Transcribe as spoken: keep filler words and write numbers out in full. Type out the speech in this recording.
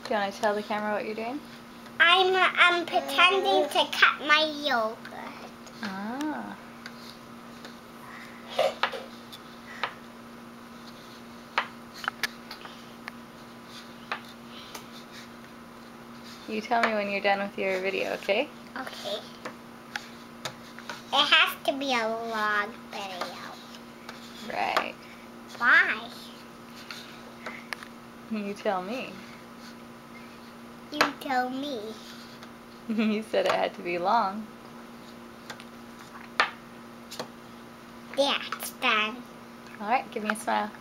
Do you want to tell the camera what you're doing? I'm um, pretending to cut my yogurt. Ah. You tell me when you're done with your video, okay? Okay. It has to be a long video. Right. Why? You tell me. You tell me. You said it had to be long. That's done. Alright, give me a smile.